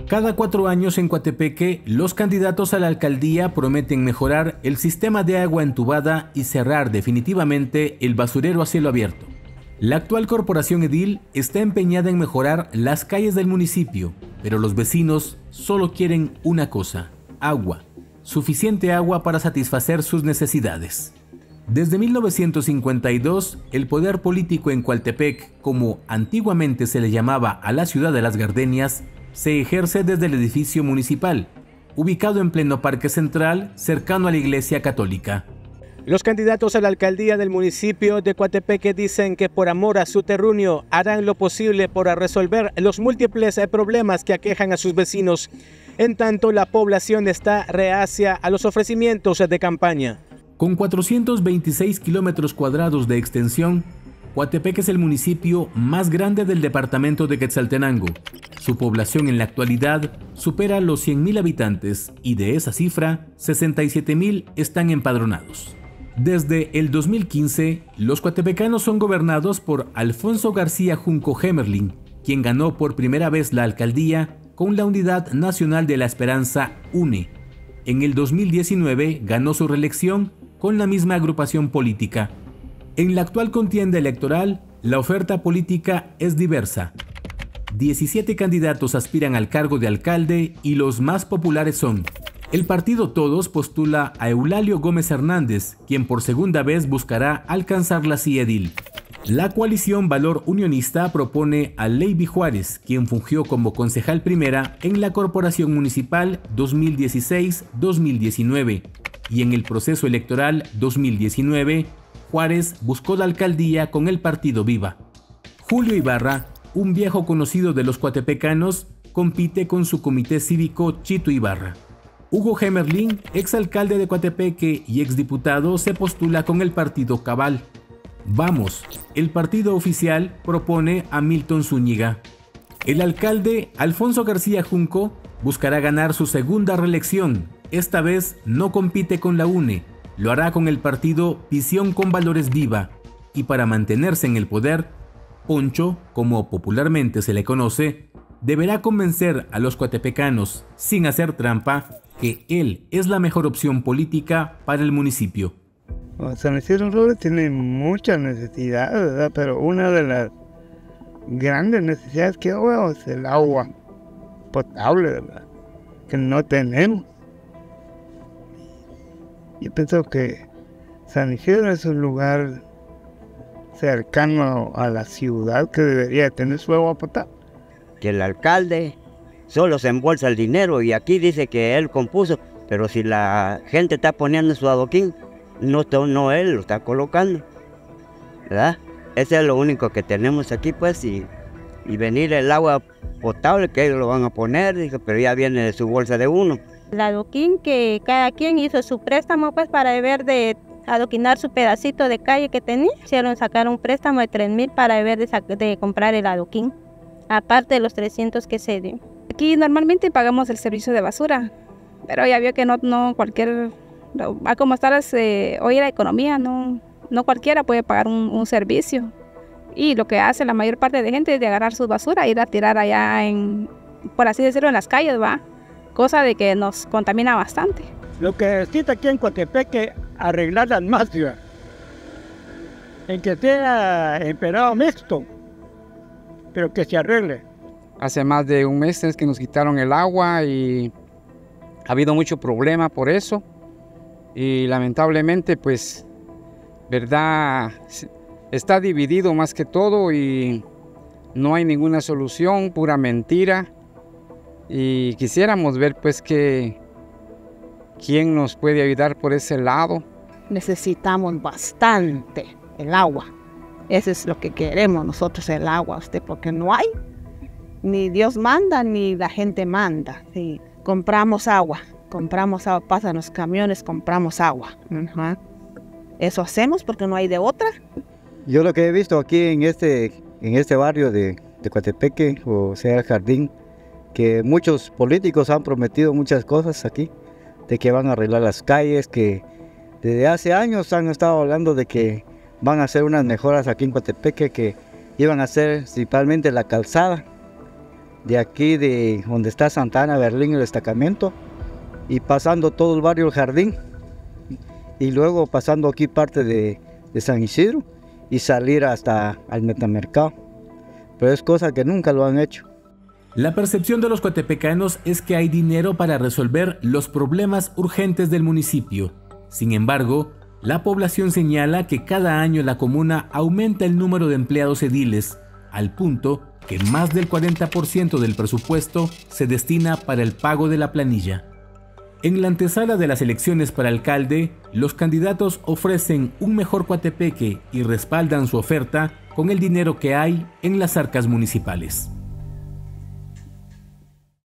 Cada 4 años en Coatepeque, los candidatos a la alcaldía prometen mejorar el sistema de agua entubada y cerrar definitivamente el basurero a cielo abierto. La actual corporación edil está empeñada en mejorar las calles del municipio, pero los vecinos solo quieren una cosa: agua, suficiente agua para satisfacer sus necesidades. Desde 1952, el poder político en Coatepec, como antiguamente se le llamaba a la ciudad de las Gardenias, se ejerce desde el edificio municipal, ubicado en pleno Parque Central, cercano a la Iglesia Católica. Los candidatos a la alcaldía del municipio de Coatepeque dicen que por amor a su terruño harán lo posible por resolver los múltiples problemas que aquejan a sus vecinos. En tanto, la población está reacia a los ofrecimientos de campaña. Con 426 kilómetros cuadrados de extensión, Coatepeque es el municipio más grande del departamento de Quetzaltenango. Su población en la actualidad supera los 100.000 habitantes y de esa cifra, 67.000 están empadronados. Desde el 2015, los coatepecanos son gobernados por Alfonso García Junco Gemerling, quien ganó por primera vez la alcaldía con la Unidad Nacional de la Esperanza UNE. En el 2019 ganó su reelección con la misma agrupación política. En la actual contienda electoral, la oferta política es diversa. 17 candidatos aspiran al cargo de alcalde y los más populares son: el partido Todos postula a Eulalio Gómez Hernández, quien por segunda vez buscará alcanzar la silla edil. La coalición Valor Unionista propone a Leiby Juárez, quien fungió como concejal primera en la Corporación Municipal 2016-2019, y en el proceso electoral 2019, Juárez buscó la alcaldía con el partido Viva. Julio Ibarra, un viejo conocido de los coatepecanos, compite con su comité cívico Chito Ibarra. Hugo Gemerling, exalcalde de Coatepeque y exdiputado, se postula con el partido Cabal. Vamos, el partido oficial propone a Milton Zúñiga. El alcalde Alfonso García Junco buscará ganar su segunda reelección. Esta vez no compite con la UNE, lo hará con el partido Visión con Valores Viva, y para mantenerse en el poder, Poncho, como popularmente se le conoce, deberá convencer a los coatepecanos, sin hacer trampa, que él es la mejor opción política para el municipio. San Isidro Robles tiene muchas necesidades, ¿verdad? Pero una de las grandes necesidades que yo veo es el agua potable, ¿verdad? Que no tenemos. Yo pienso que San Isidro es un lugar cercano a la ciudad que debería tener su agua potable. Que el alcalde solo se embolsa el dinero y aquí dice que él compuso, pero si la gente está poniendo su adoquín, no él lo está colocando, ¿verdad? Ese es lo único que tenemos aquí, pues, y venir el agua potable que ellos lo van a poner, dijo, pero ya viene de su bolsa de uno. El adoquín que cada quien hizo su préstamo, pues, para deber de adoquinar su pedacito de calle que tenía. Hicieron sacar un préstamo de 3.000 para deber de comprar el adoquín, aparte de los 300 que se dio. Aquí normalmente pagamos el servicio de basura, pero ya vio que no cualquier, a como está hoy la economía, no cualquiera puede pagar un servicio. Y lo que hace la mayor parte de gente es de agarrar su basura e ir a tirar allá por así decirlo, en las calles, ¿va? Cosa de que nos contamina bastante. Lo que necesita aquí en Coatepeque arreglar la atmósfera, en que sea empedrado mixto, pero que se arregle. Hace más de un mes es que nos quitaron el agua y ha habido mucho problema por eso. Y lamentablemente, pues, verdad, está dividido más que todo y no hay ninguna solución, pura mentira. Y quisiéramos ver, pues, que quién nos puede ayudar por ese lado. Necesitamos bastante el agua. Eso es lo que queremos nosotros, el agua, porque no hay. Ni Dios manda, ni la gente manda. Sí. Compramos agua, pasan los camiones, compramos agua. Eso hacemos porque no hay de otra. Yo lo que he visto aquí en este barrio de Coatepeque, o sea el Jardín, que muchos políticos han prometido muchas cosas aquí, de que van a arreglar las calles, que desde hace años han estado hablando de que van a hacer unas mejoras aquí en Coatepeque, que iban a hacer principalmente la calzada de aquí de donde está Santana, Berlín, el destacamento, y pasando todo el barrio El Jardín, y luego pasando aquí parte de San Isidro y salir hasta al metamercado. Pero es cosa que nunca lo han hecho. La percepción de los coatepecanos es que hay dinero para resolver los problemas urgentes del municipio. Sin embargo, la población señala que cada año la comuna aumenta el número de empleados ediles, al punto que más del 40% del presupuesto se destina para el pago de la planilla. En la antesala de las elecciones para alcalde, los candidatos ofrecen un mejor Coatepeque y respaldan su oferta con el dinero que hay en las arcas municipales.